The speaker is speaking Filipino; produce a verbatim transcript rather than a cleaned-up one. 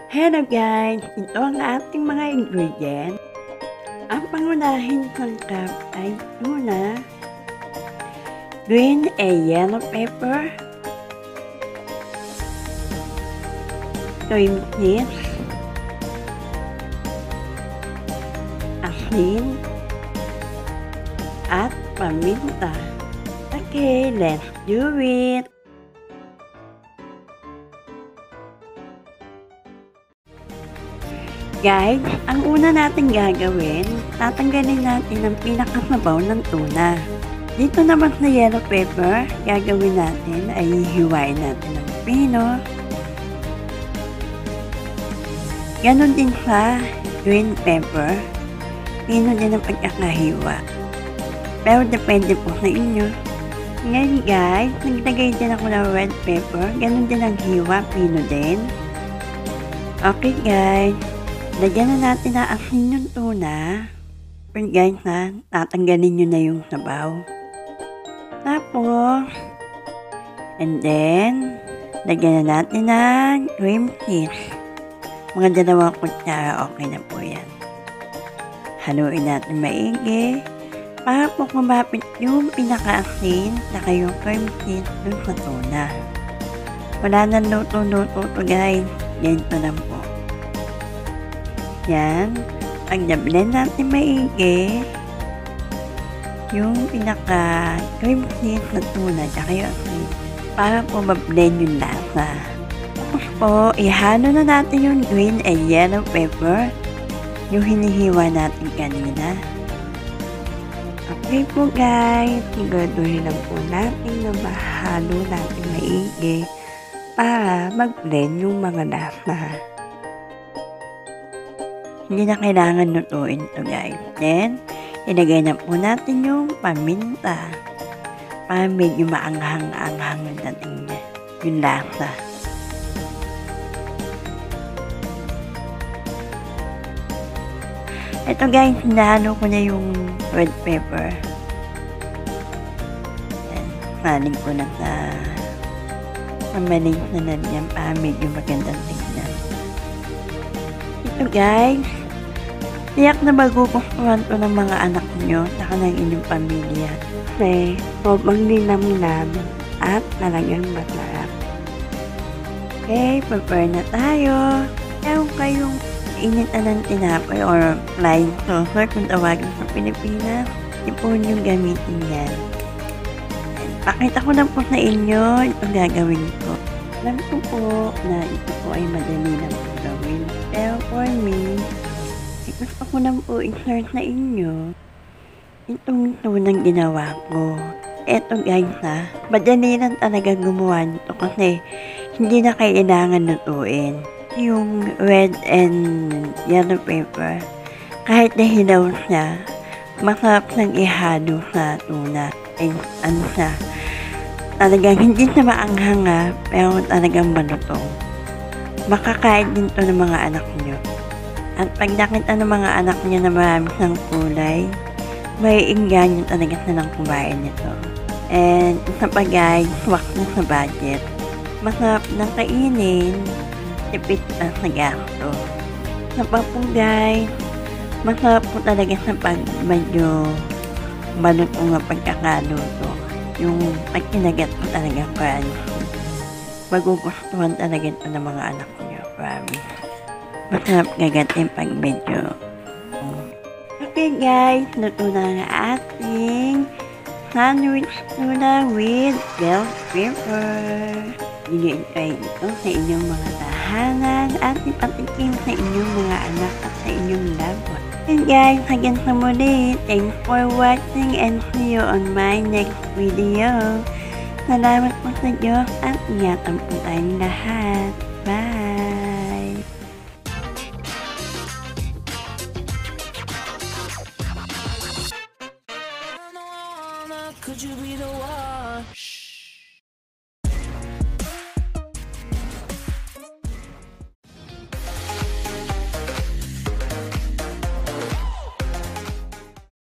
Hello guys! Ito ang ating mga ingredient. Ang pangunahing sangkap ay una, green and yellow pepper, cream cheese, asin, at paminta. Okay, let's do it! Guys, ang una natin gagawin, tatanggalin natin ang pinakasabaw ng tuna. Dito naman sa yellow pepper, gagawin natin ay hihiwain natin ng pino. Ganon din sa green pepper, pino din ang pagkakahiwa. Pero depende po sa inyo. Ngayon guys, naglagay din ako ng red pepper, ganon din ang hiwa, pino din. Okay guys. Lagyan na natin na asin yung tuna. Pero guys ha, tatanggalin nyo na yung sabaw. Tapos, and then, lagyan na natin ng cream cheese. Mga dalawang kutsara, okay na po yan. Haluin natin maigi. Para po kumapit yung pinaka-asin, saka yung cream cheese dun sa tuna. Wala na luto-luto to guys. Ganito lang po. Yan, pag na-blend natin maigi, yung pinaka cream cheese na tuna, tsaka yung asin, para po ma-blend yung lasa. Tapos po, ihalo na natin yung green and yellow pepper, yung hinihiwa natin kanina. Okay po guys, siguraduhin lang po natin na mahalo natin maigi para mag-blend yung mga lasa. Hindi na kailangan lutuin ito guys. Then, ilagay na po natin yung paminta. Para medyo maanghang-anghang yung dating niya. Yung lasa. Ito guys, hinahalo ko na yung red pepper. Yan. Maling ko na sa mamaling na nandiyan para medyo magandang tingnan. Ito guys, tiyak na magugustuhan to ng mga anak nyo saka ng inyong pamilya. Kasi sobrang linamnam at talagang masarap. Okay, prepare na tayo. Ewan kayong init na ng tinapay or flying saucer kung tawagin sa Pilipinas. Ipon yung gamitin yan. And pakita ko lang po sa inyo itong gagawin ko. Alam ko po na ito po ay madali lang po gawin. Pero for me, gusto ko lang po i-share sa inyo itong tunang ginawa ko. Eto guys ha, madali lang talaga gumawa nito kasi hindi na kailangan lutuin. Yung red and yellow pepper, kahit nahilaw siya, masarap lang ihalo sa tuna. And ano siya, talagang hindi na maanghang ha, pero talagang malutong. Makakain din to ng mga anak nyo. At pag nakita ng mga anak nyo na marami siyang kulay, may inganyo talaga silang kumain nito. And isa pa guys, swak na sa budget. Masarap ng kainin, tipid na sa gasto. Isa pa po guys, masarap po talaga sa pag medyo malutong na pagkakaluto. Yung pag kinagat mo talaga crunchy. Magugustuhan talaga ito ng mga anak niyo, promise. Masarap gagatin pag medyo. Okay guys, luto na ang ating sandwich tuna with bell pepper. Niliintay ito sa inyong mga tahanan at ipatikim sa inyong mga anak at sa inyong loved ones. And guys, hanggang sa muli, thanks for watching and see you on my next video. Salamat po sa Diyos at ingatan po tayong lahat.